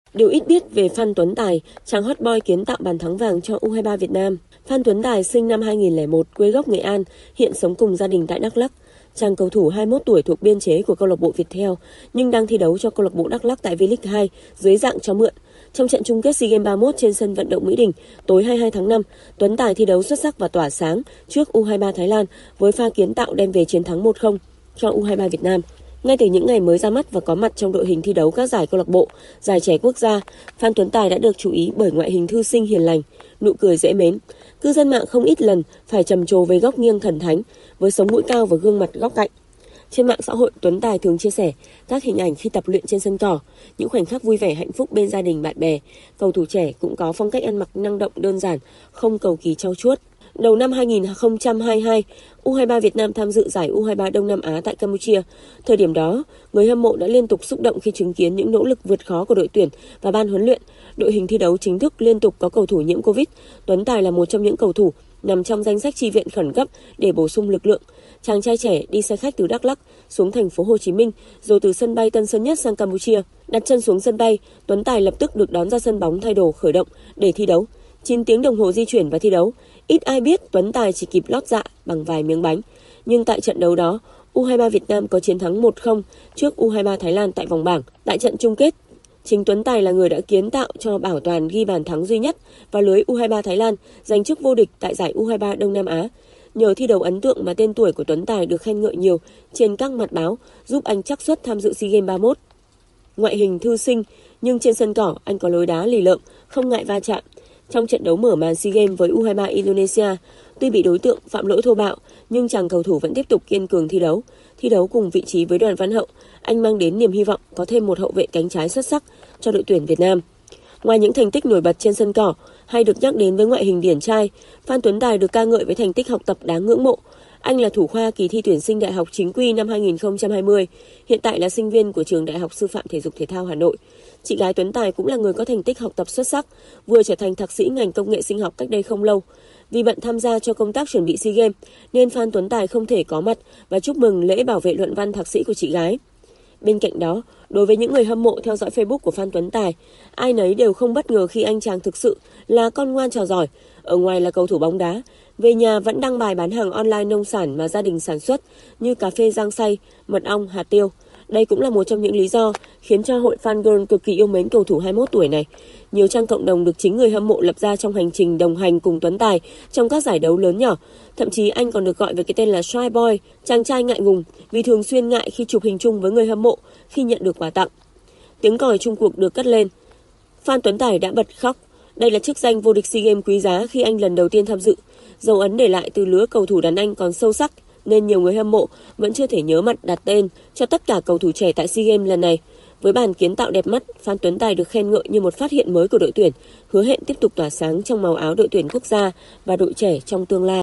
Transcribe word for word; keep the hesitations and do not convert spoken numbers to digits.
Điều ít biết về Phan Tuấn Tài, chàng hot boy kiến tạo bàn thắng vàng cho U hai ba Việt Nam. Phan Tuấn Tài sinh năm hai nghìn không trăm lẻ một, quê gốc Nghệ An, hiện sống cùng gia đình tại Đắk Lắk. Chàng cầu thủ hai mươi mốt tuổi thuộc biên chế của câu lạc bộ Viettel, nhưng đang thi đấu cho câu lạc bộ Đắk Lắk tại V-League hai dưới dạng cho mượn. Trong trận chung kết SEA Games ba mươi mốt trên sân vận động Mỹ Đình tối hai mươi hai tháng năm, Tuấn Tài thi đấu xuất sắc và tỏa sáng trước U hai ba Thái Lan với pha kiến tạo đem về chiến thắng một không cho U hai ba Việt Nam. Ngay từ những ngày mới ra mắt và có mặt trong đội hình thi đấu các giải câu lạc bộ, giải trẻ quốc gia, Phan Tuấn Tài đã được chú ý bởi ngoại hình thư sinh hiền lành, nụ cười dễ mến. Cư dân mạng không ít lần phải trầm trồ với góc nghiêng thần thánh, với sống mũi cao và gương mặt góc cạnh. Trên mạng xã hội, Tuấn Tài thường chia sẻ các hình ảnh khi tập luyện trên sân cỏ, những khoảnh khắc vui vẻ hạnh phúc bên gia đình bạn bè. Cầu thủ trẻ cũng có phong cách ăn mặc năng động đơn giản, không cầu kỳ trau chuốt. Đầu năm hai nghìn không trăm hai mươi hai, U hai ba Việt Nam tham dự giải U hai ba Đông Nam Á tại Campuchia. Thời điểm đó, người hâm mộ đã liên tục xúc động khi chứng kiến những nỗ lực vượt khó của đội tuyển và ban huấn luyện. Đội hình thi đấu chính thức liên tục có cầu thủ nhiễm Covid. Tuấn Tài là một trong những cầu thủ nằm trong danh sách chi viện khẩn cấp để bổ sung lực lượng. Chàng trai trẻ đi xe khách từ Đắk Lắk xuống thành phố Hồ Chí Minh, rồi từ sân bay Tân Sơn Nhất sang Campuchia. Đặt chân xuống sân bay, Tuấn Tài lập tức được đón ra sân bóng thay đồ khởi động để thi đấu. chín tiếng đồng hồ di chuyển và thi đấu, ít ai biết Tuấn Tài chỉ kịp lót dạ bằng vài miếng bánh. Nhưng tại trận đấu đó, U hai ba Việt Nam có chiến thắng một không trước U hai ba Thái Lan tại vòng bảng. Tại trận chung kết, chính Tuấn Tài là người đã kiến tạo cho Bảo Toàn ghi bàn thắng duy nhất vào lưới U hai ba Thái Lan, giành chức vô địch tại giải U hai ba Đông Nam Á. Nhờ thi đấu ấn tượng mà tên tuổi của Tuấn Tài được khen ngợi nhiều trên các mặt báo, giúp anh trắc suất tham dự SEA Games ba mươi mốt. Ngoại hình thư sinh, nhưng trên sân cỏ anh có lối đá lì lợm, không ngại va chạm. Trong trận đấu mở màn SEA Games với U hai ba Indonesia, tuy bị đối tượng phạm lỗi thô bạo, nhưng chàng cầu thủ vẫn tiếp tục kiên cường thi đấu. Thi đấu cùng vị trí với Đoàn Văn Hậu, anh mang đến niềm hy vọng có thêm một hậu vệ cánh trái xuất sắc cho đội tuyển Việt Nam. Ngoài những thành tích nổi bật trên sân cỏ hay được nhắc đến với ngoại hình điển trai, Phan Tuấn Tài được ca ngợi với thành tích học tập đáng ngưỡng mộ. Anh là thủ khoa kỳ thi tuyển sinh đại học chính quy năm hai nghìn không trăm hai mươi, hiện tại là sinh viên của trường Đại học Sư phạm Thể dục Thể thao Hà Nội. Chị gái Tuấn Tài cũng là người có thành tích học tập xuất sắc, vừa trở thành thạc sĩ ngành công nghệ sinh học cách đây không lâu. Vì bận tham gia cho công tác chuẩn bị SEA Games, nên Phan Tuấn Tài không thể có mặt và chúc mừng lễ bảo vệ luận văn thạc sĩ của chị gái. Bên cạnh đó, đối với những người hâm mộ theo dõi Facebook của Phan Tuấn Tài, ai nấy đều không bất ngờ khi anh chàng thực sự là con ngoan trò giỏi. Ở ngoài là cầu thủ bóng đá, về nhà vẫn đăng bài bán hàng online nông sản mà gia đình sản xuất như cà phê rang xay, mật ong, hạt tiêu. Đây cũng là một trong những lý do khiến cho hội fan girl cực kỳ yêu mến cầu thủ hai mươi mốt tuổi này. Nhiều trang cộng đồng được chính người hâm mộ lập ra trong hành trình đồng hành cùng Tuấn Tài trong các giải đấu lớn nhỏ. Thậm chí anh còn được gọi với cái tên là Shy Boy, chàng trai ngại ngùng, vì thường xuyên ngại khi chụp hình chung với người hâm mộ khi nhận được quà tặng. Tiếng còi chung cuộc được cất lên. Phan Tuấn Tài đã bật khóc. Đây là chức danh vô địch SEA Games quý giá khi anh lần đầu tiên tham dự. Dấu ấn để lại từ lứa cầu thủ đàn anh còn sâu sắc, nên nhiều người hâm mộ vẫn chưa thể nhớ mặt đặt tên cho tất cả cầu thủ trẻ tại SEA Games lần này. Với bàn kiến tạo đẹp mắt, Phan Tuấn Tài được khen ngợi như một phát hiện mới của đội tuyển, hứa hẹn tiếp tục tỏa sáng trong màu áo đội tuyển quốc gia và đội trẻ trong tương lai.